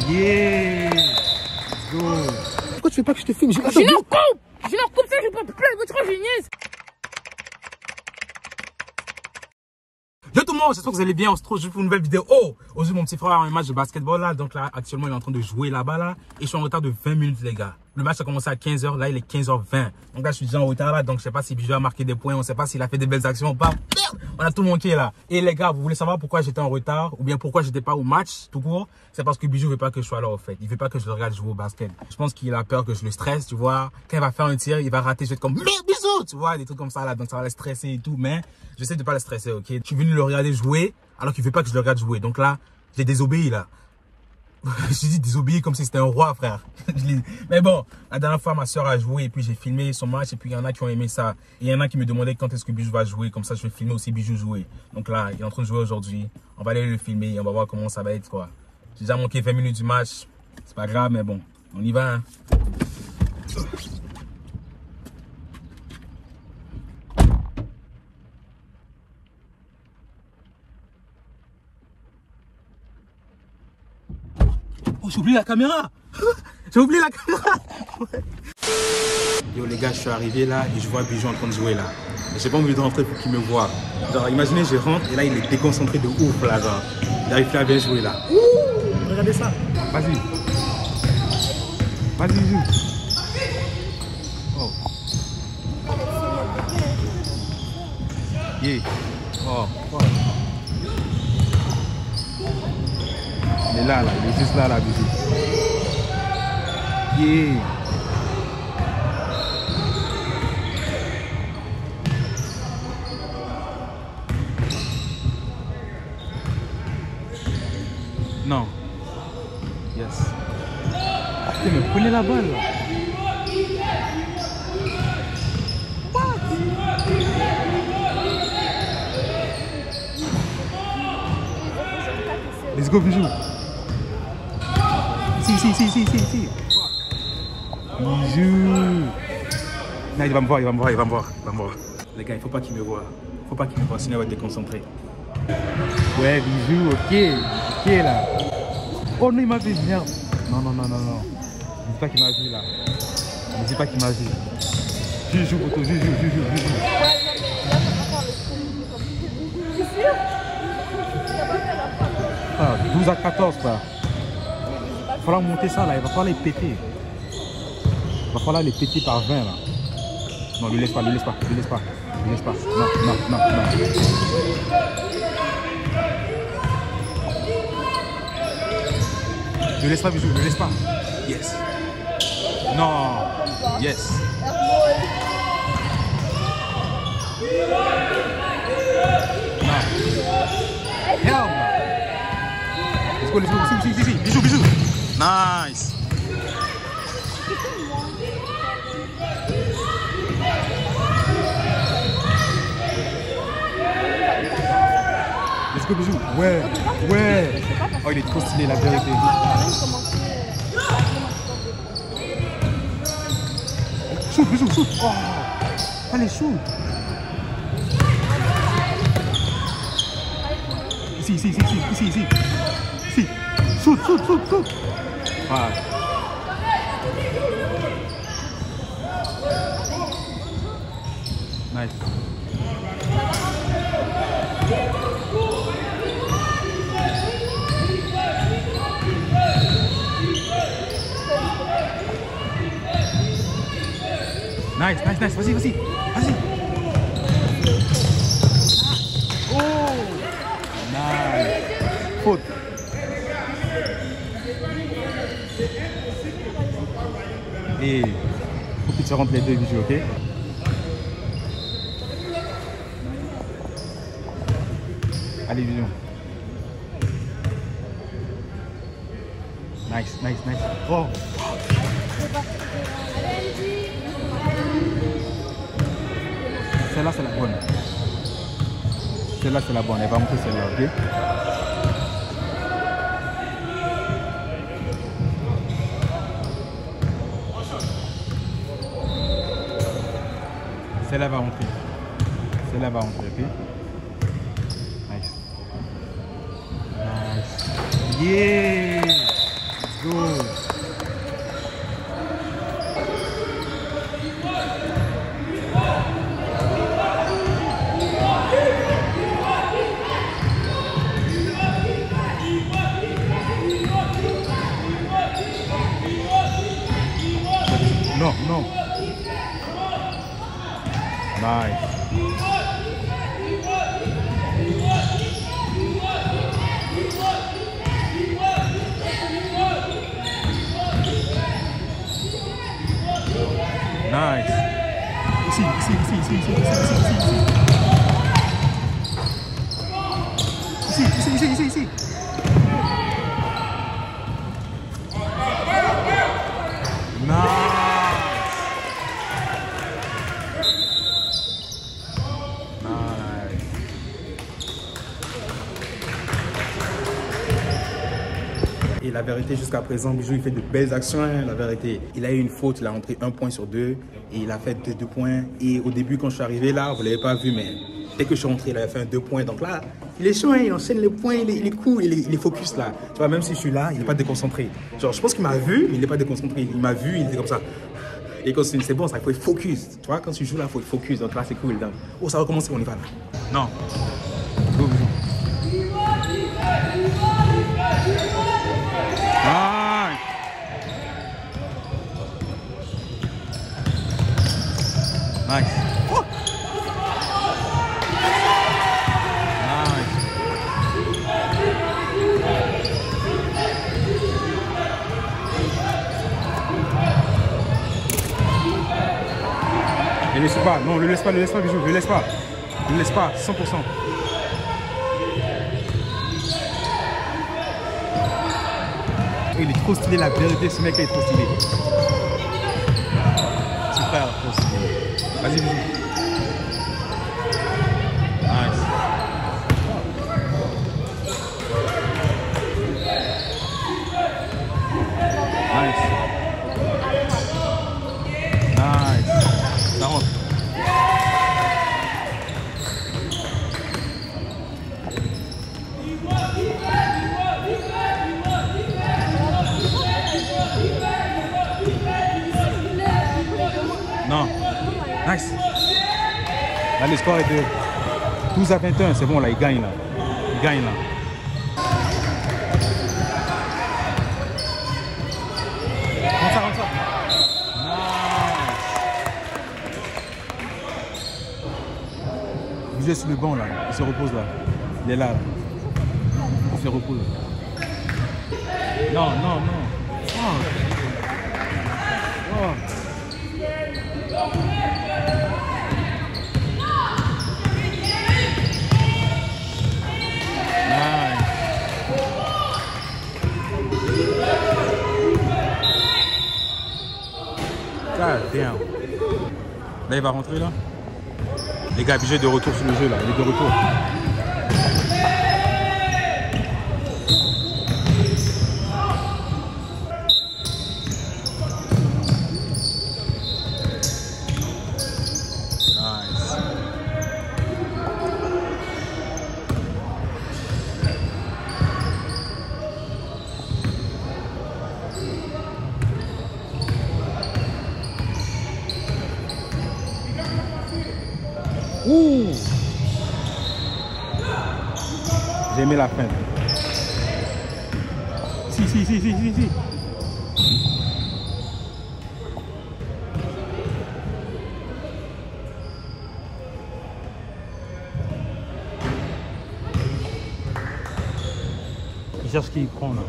Yeah. Let's go. Pourquoi tu fais pas que je te filme? Je leur coupe. Je leur coupe ça, je peux plus votre géniesse. Yo tout le monde, j'espère que vous allez bien. On se retrouve pour une nouvelle vidéo. Oh, aujourd'hui mon petit frère a un match de basketball là. Donc là, actuellement, il est en train de jouer là-bas là. Et je suis en retard de 20 minutes les gars. Le match a commencé à 15h, là il est 15h20. Donc là, je suis déjà en retard là. Donc je sais pas si Bijou a marqué des points. On sait pas s'il a fait des belles actions ou pas. Merde, on a tout manqué là. Et les gars, vous voulez savoir pourquoi j'étais en retard ou bien pourquoi j'étais pas au match tout court? C'est parce que Bijou veut pas que je sois là au fait. Il veut pas que je le regarde jouer au basket. Je pense qu'il a peur que je le stresse, tu vois. Quand il va faire un tir, il va rater, je vais être comme merde Bijou, tu vois, des trucs comme ça là. Donc ça va le stresser et tout. Mais j'essaie de pas le stresser, ok? Je suis venu le regarder jouer alors qu'il veut pas que je le regarde jouer. Donc là, j'ai désobéi là. Je dis désobéi comme si c'était un roi, frère. Mais bon, la dernière fois, ma soeur a joué et puis j'ai filmé son match. Et puis il y en a qui ont aimé ça. Et il y en a qui me demandaient quand est-ce que Bijou va jouer. Comme ça, je vais filmer aussi Bijou jouer. Donc là, il est en train de jouer aujourd'hui. On va aller le filmer et on va voir comment ça va être, quoi. J'ai déjà manqué 20 minutes du match. C'est pas grave, mais bon, on y va. Hein. Oh, j'ai oublié la caméra. J'ai oublié la caméra. Yo les gars, je suis arrivé là et je vois Bijou en train de jouer là. J'ai pas envie de rentrer pour qu'il me voie. Genre imaginez, je rentre et là il est déconcentré de ouf là. Genre. Il arrive plus à bien jouer là. Ouh, regardez ça. Vas-y. Vas-y Bijou. Oh. Yeah. Oh. Oh. Il est là, il est juste là, Bijou. Yeah. Non. Yes. Putain, mais prenez la balle là. What? Let's go, Bijou. Si. Bijou. Non, il va me voir. Les gars, il faut pas qu'il me voie. Sinon il va être déconcentré. Ouais, Bijou, ok là. Oh non, il m'a vu, merde. Non. Dis pas qu'il m'a vu là. Dis pas qu'il m'a vu. Bijou, photo, Bijou. Ah, 12 à 14 là. Il va falloir monter ça là, il va falloir les péter. Il va falloir les péter par 20 là. Non, lui laisse pas. Non. Ne laisse pas, Bijou, ne laisse pas. Yes. Non. Yes. Non. Hell no. Let's go. Si. Bijou. Nice. Let's go, Bijou. Ouais. Oh, il est trop stylé, la vérité. Shoot, Bijou. Oh. Allez, shoot. Ici. Shoot. Ah. Nice. Nice. Vas-y. Oh. Nice. Faute. Et faut que tu rentres les deux Bijou, ok? Allez, Bijou. Nice. Oh. Celle-là, c'est la bonne. Celle-là, c'est la bonne. Elle va monter celle-là, ok? Celle-là va rentrer. Ok? Nice. Yeah! Let's go. Non, non. Nice. Nice. Ici. Ici. Et la vérité, jusqu'à présent, Bijou, il fait de belles actions. Hein, la vérité, il a eu une faute, il a rentré 1 point sur 2 et il a fait 2 points. Et au début, quand je suis arrivé là, vous ne l'avez pas vu, mais dès que je suis rentré, il avait fait un 2 points. Donc là, il est chaud, hein, il enchaîne les points, il est cool, il est focus là. Tu vois, même si je suis là, il n'est pas déconcentré. Genre, je pense qu'il m'a vu, mais il n'est pas déconcentré. Il m'a vu, il était comme ça. Et quand c'est bon, ça, il faut être focus. Tu vois, quand tu joues là, il faut être focus. Donc là, c'est cool. Donc, oh, ça va commencer, on y va là. Non. Go, Bijou. Nice. Nice. Oh. Nice. Ne laisse pas, non, ne laisse pas, Bijou, ne laisse pas. Ne laisse pas, 100%. Il est trop stylé, la vérité, ce mec là est trop stylé. Super, trop stylé. Vas-y, Bijou. Nice. Nice. Nice. Ça rentre. Non. Nice. Là, le score est de 12 à 21. C'est bon, là, il gagne là. Il gagne là. Rentre ça. Nice. Vous êtes sur le banc là. Il se repose là. Il est là. Il se repose. Non. Oh. Oh. God damn. Là, il va rentrer là. Les gars, Bijou est de retour sur le jeu là. Il est de retour. Ouh. J'ai aimé la fin. Si. Il cherche qui il prend là.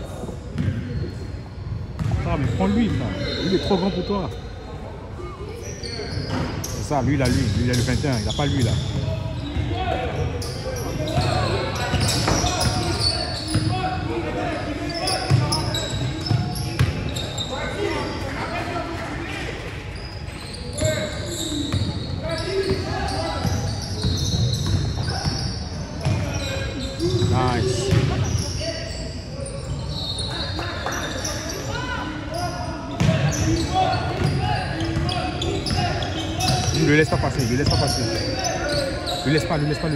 Ah mais prends-lui là. Il est trop grand pour toi. C'est ça, lui il a le 21, il n'a pas lui là. Nice. Ne le laisse pas passer, ne laisse pas passer. Ne laisse pas. Nice.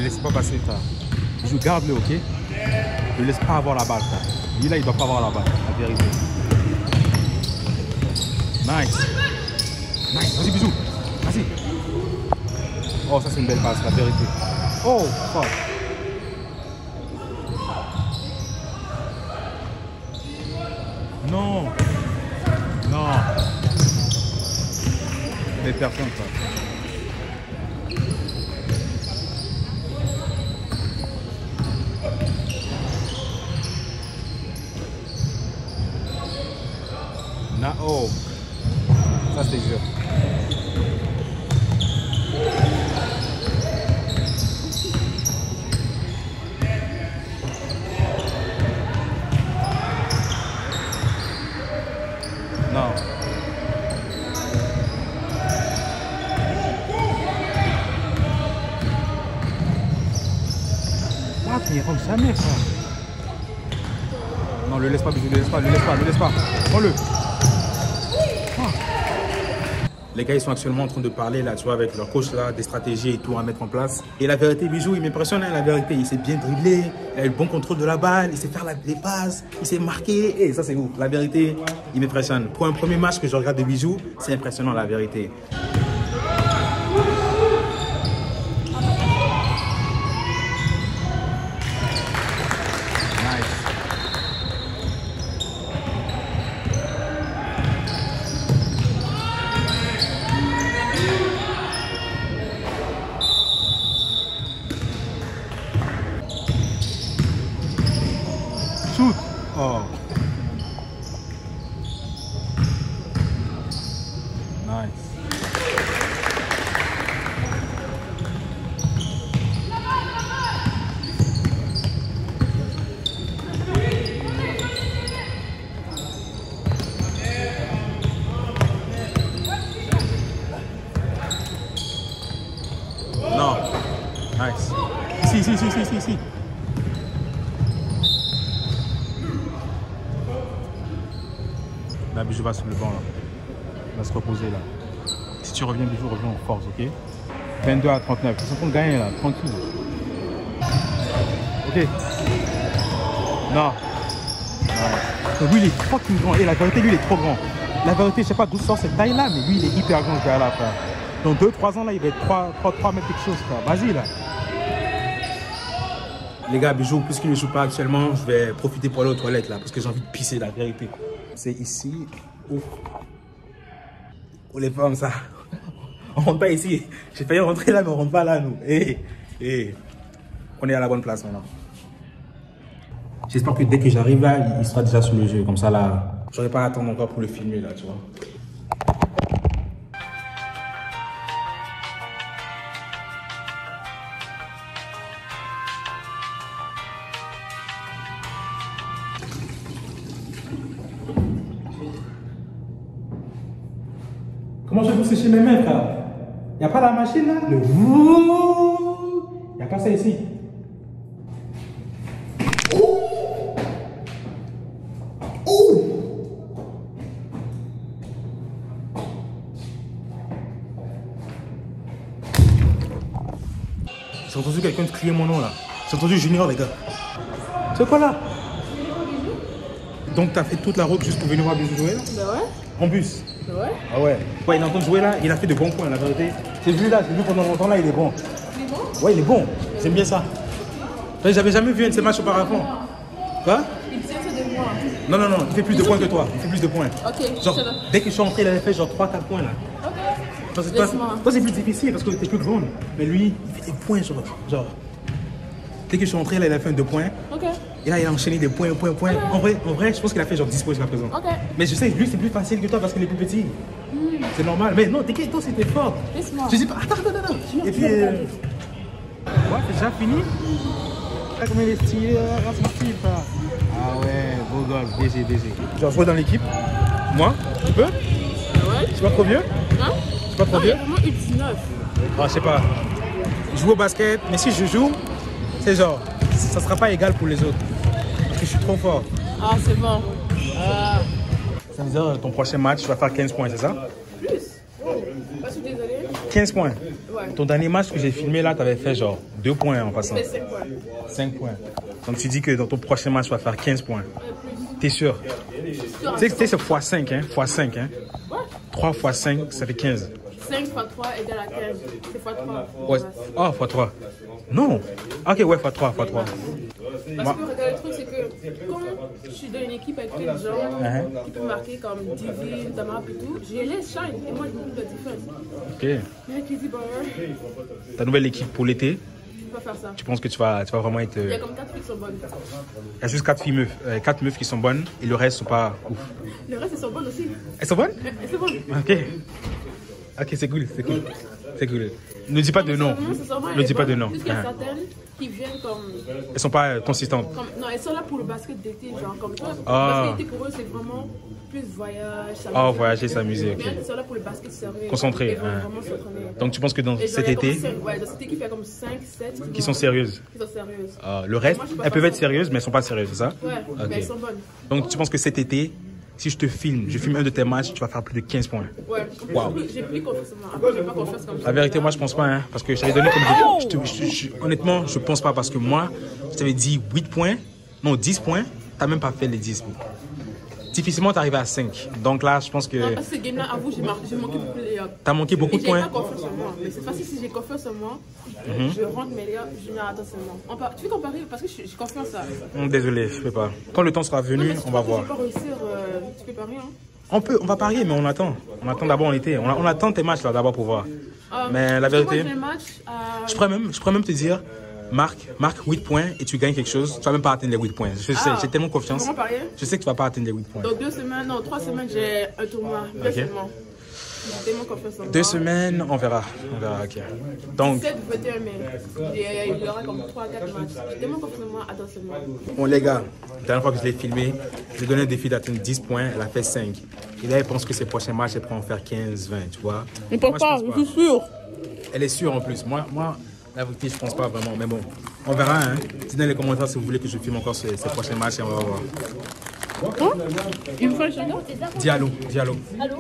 laisse pas passer, frère. Je garde-le, ok? Ne laisse pas avoir la balle, frère. Lui, là, il doit pas avoir la balle, la vérité. Nice. Nice. Vas-y, bisous. Vas-y. Oh, ça, c'est une belle passe, la vérité. Oh, fuck. Non. Non. Des personnes, ça. Oh, ça c'était dur. Non. What? Mais il rentre jamais, ça. Non, le laisse pas, bisous, le laisse pas, le laisse pas, le laisse pas. Prends-le. Les gars, ils sont actuellement en train de parler là, tu vois, avec leur coach là, des stratégies et tout à mettre en place. Et la vérité, Bijou, il m'impressionne, hein, la vérité. Il s'est bien dribblé, il a eu le bon contrôle de la balle, il sait faire les passes, il s'est marqué. Et ça, c'est ouf. La vérité, il m'impressionne. Pour un premier match que je regarde de Bijou, c'est impressionnant, la vérité. Shoot! Oh. Nice. Non. Nice. Ici. Là, Bijou va sur le banc, là. Il va se reposer, là. Si tu reviens, Bijou, reviens en force, ok? 22 à 39. Ils sont en train de gagner, là. Tranquille. Ok. Non. Ouais. Lui, il est fucking grand. Et la vérité, lui, il est trop grand. La vérité, je sais pas d'où sort cette taille-là, mais lui, il est hyper grand, ce gars-là, frère. Dans 2-3 ans, là, il va être 3 mètres quelque chose, frère. Vas-y, là. Les gars, Bijou, puisqu'il ne joue pas actuellement, je vais profiter pour aller aux toilettes, là, parce que j'ai envie de pisser, la vérité. C'est ici où les femmes, ça. On rentre pas ici. J'ai failli rentrer là, mais on rentre pas là, nous. On est à la bonne place maintenant. J'espère que dès que j'arrive là, il sera déjà sur le jeu. Comme ça, là, j'aurais pas à attendre encore pour le filmer, là, tu vois. Comment je vais vous sécher mes mains, frère? Il n'y a pas la machine là? Le vous. Il n'y a pas ça ici. J'ai entendu quelqu'un crier mon nom là. J'ai entendu Junior, les gars. C'est quoi là? Donc tu as fait toute la route juste pour venir voir Bijou jouer là? Bah ouais. En bus? Ouais. Ah ouais. Ouais, il est en train de jouer là, il a fait de bons points, la vérité. J'ai vu pendant longtemps là, il est bon. Il est bon? Ouais, il est bon. J'aime bien ça. J'avais jamais vu un de ces matchs auparavant. Quoi? Il tient ça de moi. Non, il fait plus de points que toi. Il fait plus de points. Ok. Genre, dès que je suis entré, il avait fait genre 3-4 points là. Ok. Toi, c'est plus difficile parce que t'es plus grande. Mais lui, il fait des points, genre. Dès que je suis entré, là, il a fait 2 points. Ok. Et là, il a enchaîné des points. En vrai, je pense qu'il a fait genre 10 points jusqu'à présent. Ok. Mais je sais, lui, c'est plus facile que toi parce qu'il est plus petit. C'est normal. Mais non, t'inquiète, toi, c'était fort. Laisse-moi. Je dis pas, attends. Et puis, ouais, c'est déjà fini. Regarde comment il est stylé, sportif. Ah ouais, beau gosse, DG. Genre, jouer dans l'équipe. Moi, tu peux? Ouais. Je suis pas trop vieux? Hein? Je suis pas trop Non, il y vieux? a vraiment U19. Ah, je sais pas. Je joue au basket, mais si je joue, c'est genre, ça sera pas égal pour les autres. Parce que je suis trop fort. Ah, c'est bon. Ça veut dire ton prochain match, tu vas faire 15 points, c'est ça? Plus. Pas sous désolé. 15 points. Ouais. ton dernier match que j'ai filmé là, tu avais fait genre 2 points en passant. Je fais 5 points. 5 points. Donc tu dis que dans ton prochain match, tu vas faire 15 points. T'es sûr? Tu sais, c'est x5, hein? x5, hein? 3 x 5, ça fait 15. 5 x 3 égale à 15. C'est x 3. Ouais. Oh, x3. Non. Ok, ouais, x3, x3. Parce que regarde, le truc, c'est que quand je suis dans une équipe avec des gens qui peuvent marquer comme Divine, Tamara et tout, je les laisse shine et moi je m'occupe de la défense. Ok. Mais qui dit, bah, Ta nouvelle équipe pour l'été, je peux pas faire ça. tu penses que tu vas vraiment être. Il y a comme 4 filles qui sont bonnes. Il y a juste 4 meufs qui sont bonnes et le reste sont pas ouf. Le reste, elles sont bonnes aussi. Elles sont bonnes? Elles sont bonnes. Ok. Ok, c'est cool, c'est cool. C'est cool. Ne dis pas de nom. Ne dis pas de nom. Parce qu'il y a certaines qui viennent comme. Elles sont pas consistantes. Non, elles sont là pour le basket d'été, genre comme toi. Ah. Le basket d'été pour eux, c'est vraiment plus voyage. Ah, voyager, s'amuser, ok. Mais elles sont là pour le basket sérieux. Concentré, Elles vont hein. vraiment s'entraîner. Donc tu penses que dans Et genre, cet il y a comme été, cinq- dans cette équipe, il y a comme 5, 7 qui sont sérieuses? Qui sont sérieuses. Ah, le reste, Moi, je peux elles pas peuvent être ça. sérieuses, mais elles sont pas sérieuses, c'est ça? Ouais, Ok. mais elles sont bonnes. Donc tu penses que cet été, si je te filme, je filme un de tes matchs, tu vas faire plus de 15 points. Ouais, Wow. j'ai plus confiance en moi. Après, j'ai pas confiance comme ça. La vérité, moi je pense pas, hein, parce que je t'avais donné comme. Honnêtement, je pense pas, parce que moi, je t'avais dit 8 points, non 10 points, t'as même pas fait les 10. Difficilement t'arrives à 5. Donc là, je pense que Non, parce que ce game-là, avoue, j'ai manqué beaucoup de layups. t'as manqué beaucoup Et de j'ai pas points. confiance en moi. Mais cette fois-ci, si j'ai confiance en moi, je rentre mes layups, je viens attentionnement. Tu veux comparer? Parce que j'ai confiance à. Désolé, je peux pas. Quand le temps sera venu, on va voir. Tu peux pas réussir, tu peux pas rien. On va parier, mais on attend. On attend d'abord en été. On attend tes matchs là d'abord pour voir. Mais la vérité, Moi, j'ai un match à. je pourrais même te dire, marque 8 points et tu gagnes quelque chose. Tu vas même pas atteindre les 8 points. Je sais, j'ai tellement confiance. Comment parier? Je sais que tu vas pas atteindre les 8 points. Donc 2 semaines, non, 3 semaines, j'ai un tournoi. 2 seulement. J'ai tellement confiance en moi. 2 semaines, on verra. On verra, ok. Donc, 7, 21 mai. Il y aura comme 3 à 4 matchs. J'ai tellement confiance en moi, attentionnement. bon les gars, la dernière fois que je l'ai filmé, j'ai donné un défi d'atteindre 10 points. Elle a fait 5. Et là, elle pense que ses prochains matchs, elle pourra en faire 15, 20, tu vois. Mais Moi, pourquoi? je pense Je suis sûre. Elle est sûre en plus. Moi, la vérité, je pense pas vraiment. Mais bon, on verra. Hein. Dites dans les commentaires si vous voulez que je filme encore ces prochains matchs et on va voir. Il me faut le chagrin? Diallo. Allô?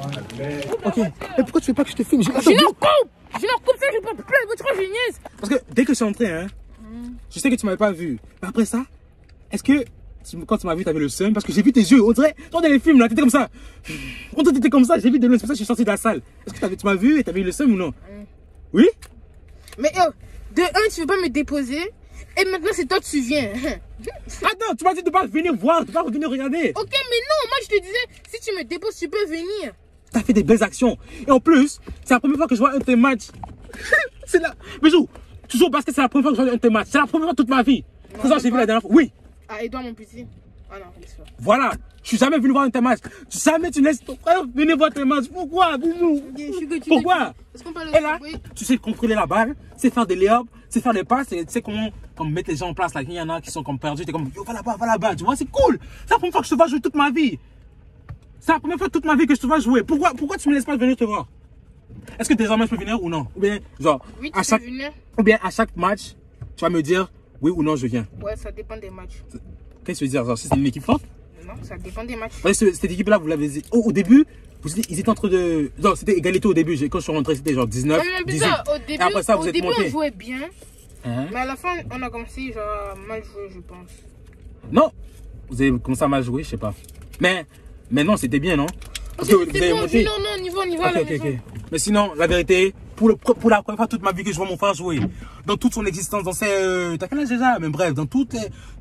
Ok. Mais pourquoi tu fais pas que je te filme? Je leur coupe! Je leur coupe ça, je peux plus votre géniesse! Parce que dès que je suis entré, hein, je sais que tu m'avais pas vu. Mais après ça, est-ce que quand tu m'as vu, tu avais le seum? Parce que j'ai vu tes yeux. On dirait, dans les films là, t'étais comme ça. Quand t'étais comme ça, j'ai vu de loin. C'est pour ça que je suis sorti de la salle. Est-ce que tu m'as vu et t'avais eu le seum ou non? Oui? Mais yo, de un, tu veux pas me déposer. Et maintenant, c'est toi que tu viens. Attends, tu m'as dit de pas venir voir, de pas venir regarder. Ok, mais non, moi je te disais, si tu me déposes, tu peux venir. T'as fait des belles actions. Et en plus, c'est la première fois que je vois un de tes matchs. C'est là. Bijou, tu joues au basket, c'est la première fois que je vois un de tes matchs. C'est la première fois de toute ma vie. C'est ça que j'ai vu la dernière fois. Oui. Ah, Edouard, mon petit. Ah non, laisse-moi. Voilà. Je suis jamais venu voir un de tes matchs. Jamais tu laisses ton frère venir voir tes matchs. Pourquoi, Bijou? Pourquoi? Est-ce qu'on peut Et là, tu sais contrôler la balle, c'est faire des layups, c'est faire des passes, et tu sais comment comme mettre les gens en place. Là, il y en a qui sont comme perdus, t'es comme, yo, va là-bas, tu vois, c'est cool. C'est la première fois que je te vois jouer toute ma vie. C'est la première fois de toute ma vie que je te vois jouer. Pourquoi tu me laisses pas venir te voir? Est-ce que désormais je peux venir ou non? Ou bien, genre, Oui, à tu chaque, peux venir. ou bien à chaque match, tu vas me dire oui ou non, je viens. Ouais, ça dépend des matchs. Qu'est-ce que tu veux dire? Genre, si c'est une équipe forte? Non, ça dépend des matchs. Ouais, cette équipe-là, vous l'avez dit. Au début, ils étaient entre de. Non, c'était égalité au début. Quand je suis rentré, c'était genre 19. Non, mais 18. bizarre, au début, Et après ça, vous êtes monté. on jouait bien. Hein? Mais à la fin, on a commencé genre mal joué, je pense. Non, vous avez commencé à mal jouer, je sais pas. Mais non, c'était bien, non? Parce que vous C'est avez bon, monté. non, on y va à la maison. Ok. Mais sinon, la vérité, pour la première fois de toute ma vie que je vois mon frère jouer, dans toute son existence, dans ses. T'as quel âge déjà? Mais bref, dans toute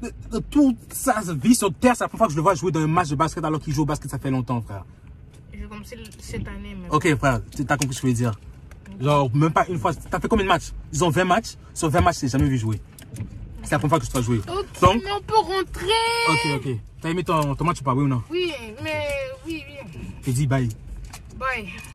sa vie sur Terre, c'est la première fois que je le vois jouer dans un match de basket alors qu'il joue au basket, ça fait longtemps, frère. J'ai commencé cette année même. Ok, frère, t'as compris ce que je veux dire. Genre, même pas une fois. T'as fait combien de matchs? Ils ont 20 matchs. Sur 20 matchs, je t'ai jamais vu jouer. C'est la première fois que je te vois jouer. Ok, Donc, mais on peut rentrer. ok. T'as aimé ton match ou pas, oui ou non? Oui, mais oui. J'ai dit bye. Bye.